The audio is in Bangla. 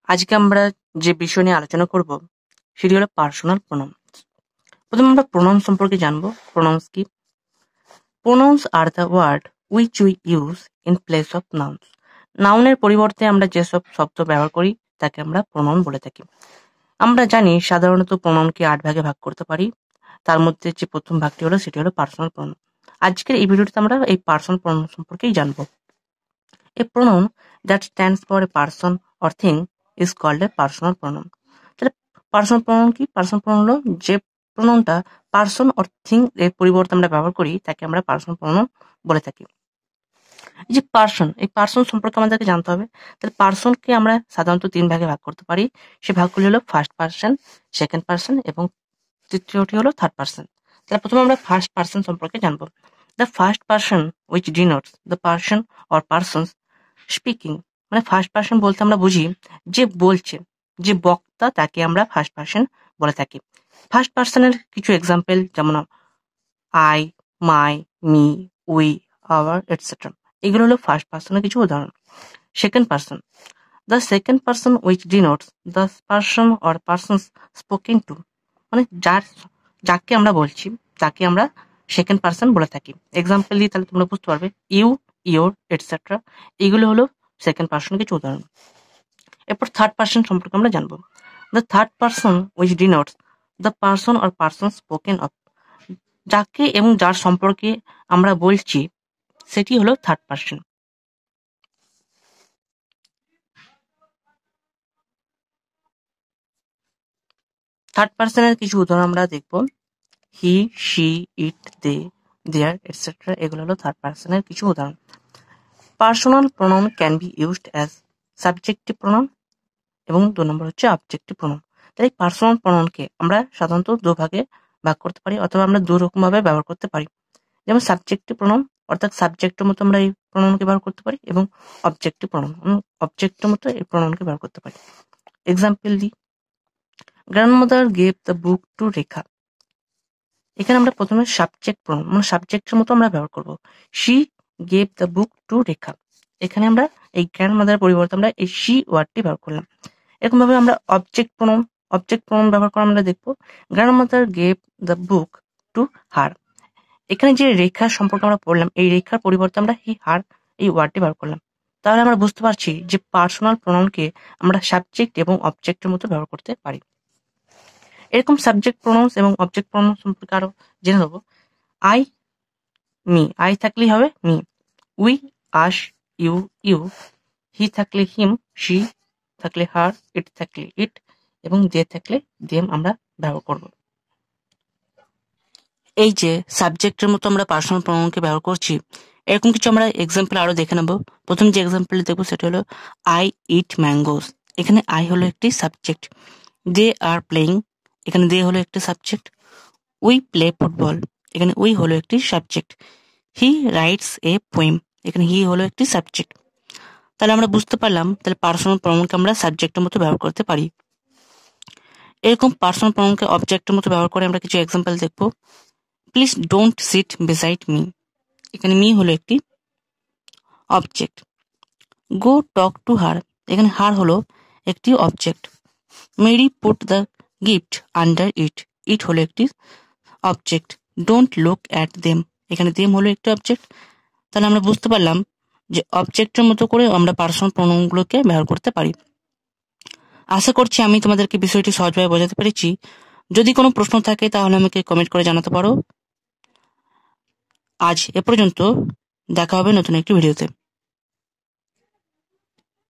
আজকে আমরা যে বিষয় নিয়ে আলোচনা করব সেটি হলো পার্সোনাল প্রোনাউন। প্রথমে আমরা প্রোনাউন সম্পর্কে জানবো। প্রোনাউন্স কি? Pronouns are the word which we use in place of nouns. নাউনের পরিবর্তে আমরা যেসব শব্দ ব্যবহার করি তাকে আমরা প্রোনাউন বলে থাকি। আমরা জানি সাধারণত প্রোনাউনকে 8 ভাগে ভাগ করতে পারি। তার মধ্যে যে প্রথম ভাগটি হলো সেটি হলো পার্সোনাল প্রোনাউন। আজকের এই ভিডিওটিতে আমরা এই পার্সোনাল প্রোনাউন সম্পর্কেই জানবো। A pronoun that stands for a person or thing is called a personal pronoun. তাহলে পার্সোনাল প্রোনাউন কি? পার্সোনাল প্রোনাউন হলো যে প্রোনাউনটা পার্সন অর থিং এর পরিবর্তে আমরা ব্যবহার করি তাকে আমরা পার্সোনাল প্রোনাউন বলে থাকি। এই যে পার্সন, এই পার্সন সম্পর্কে আমাদেরকে জানতে হবে। তাহলে পার্সনকে আমরা সাধারণত 3 ভাগে ভাগ করতে পারি। সে ভাগগুলি হলো ফার্স্ট পার্সন, সেকেন্ড পার্সন এবং তৃতীয়টি হলো থার্ড পার্সন। তাহলে প্রথমে আমরা ফার্স্ট পার্সন সম্পর্কে জানবো। The first person which denotes the person or persons speaking, মানে ফার্স্ট পার্সন বলতে আমরা বুঝি যে বলছে, যে বক্তা, তাকে আমরা ফার্স্ট পার্সন বলে থাকি। ফার্স্ট পার্সনের কিছু এক্সাম্পল যেমন I, my, me, we, our etcetera, এগুলো হলো ফার্স্ট পার্সনের কিছু উদাহরণ। Second person, the second person which denotes the person or persons spoken to, মানে যাকে আমরা বলছি তাকে আমরা সেকেন্ড পার্সন বলে থাকি। এক্সাম্পল দিয়ে তাহলে তোমরা বুঝতে পারবে। ইউ, ইয়োর এটসেট্রা, এগুলো হলো সেকেন্ড পার্সন কিছু উদাহরণ। এরপর থার্ড পার্সন সম্পর্কে আমরা জানবো। The third person which denotes the person or person spoken of, যাকে এবং যার সম্পর্কে আমরা বলছি সেটি হলো থার্ড পার্সন। থার্ড পার্সনের কিছু উদাহরণ আমরা দেখবো। হি, she, it, they, there etcetera, এগুলো হলো থার্ড পার্সনের কিছু উদাহরণ। Personal pronoun can be used as subjective pronoun এবং 2 নম্বর হচ্ছে অবজেক্টিভ প্রোনাউন। তাই পার্সোনাল প্রোনাউনকে আমরা সাধারণত 2 ভাগে ভাগ করতে পারি, অথবা আমরা 2 রকম ভাবে ব্যবহার করতে পারি। যেমন সাবজেক্টিভ প্রোনাউন, অর্থাৎ সাবজেক্টের মতো আমরা এই প্রোনাউনকে ব্যবহার করতে পারি, এবং অবজেক্টিভ প্রোনাউন, অবজেক্টের মতো এই প্রোনাউনকে ব্যবহার করতে পারি। এক্সাম্পল দিই। Grandmother gave the book to Rekha, এখানে আমরা প্রথমে সাবজেক্ট প্রোনাউন, মানে সাবজেক্টের মতো আমরা ব্যবহার করব। She gave the book to Rekha, এখানে আমরা এই গ্র্যান্ডমাদার পরিবর্তে আমরা এই শি ওয়ার্ডটি ব্যবহার করলাম। এরকম ভাবে আমরা অবজেক্ট প্রোনাউন ব্যবহার করে আমরা দেখবো। Grandmother gave the book to her, এখানে যে রেখার সম্পর্কে আমরা পড়লাম, এই রেখার পরিবর্তে আমরা হি, হার এই ওয়ার্ডটি ব্যবহার করলাম। তাহলে আমরা বুঝতে পারছি যে পার্সোনাল প্রোনাউনকে আমরা সাবজেক্ট এবং অবজেক্টের মতো ব্যবহার করতে পারি। এরকম সাবজেক্ট প্রোনাউন্স এবং অবজেক্ট প্রোনাউন সম্পর্কে আরো জেনে নেবো। আই, মি, আই থাকলেই হবে me. We, us, you, you. He থাকলে হিম, শি থাকলে হার, ইট থাকলে ইট, এবং দে থাকলে দেম আমরা ব্যবহার করব। এই যে সাবজেক্টের মতো আমরা পার্সোনাল প্রোনাউনকে ব্যবহার করছি, এরকম কিছু আমরা এক্সাম্পল আরো দেখে নেব। প্রথম যে এক্সাম্পল দেখবো সেটা হলো আই ইট ম্যাঙ্গোস, এখানে আই হলো একটি সাবজেক্ট। দে আর প্লেইং, এখানে দে হলো একটি সাবজেক্ট। উই প্লে ফুটবল, এখানে উই হলো একটি subject. He writes a poem, এখানে হি হলো একটি সাবজেক্ট। তাহলে আমরা বুঝতে পারলাম তাহলে পার্সোনাল প্রোনাউনকে আমরা সাবজেক্টের মতো ব্যবহার করতে পারি। এরকম পার্সোনাল প্রোনাউনকে অবজেক্টের মতো ব্যবহার করে আমরা কিছু এক্সাম্পল দেখবো। Please don't sit beside me, এখানে মি হলো একটি object. Go talk to her, এখানে হার হলো একটি object. Mary put the gift under it, it হলো একটি object. Don't look at them, এখানে দেম হলো একটি অবজেক্ট। তাহলে আমরা বুঝতে পারলাম যে অবজেক্টের মতো করে আমরা পার্সোনাল প্রোনাউনগুলোকে ব্যবহার করতে পারি। আশা করছি আমি তোমাদেরকে বিষয়টি সহজভাবে বোঝাতে পেরেছি। যদি কোনো প্রশ্ন থাকে তাহলে আমাকে কমেন্ট করে জানাতে পারো। আজ এ পর্যন্ত, দেখা হবে নতুন একটি ভিডিওতে।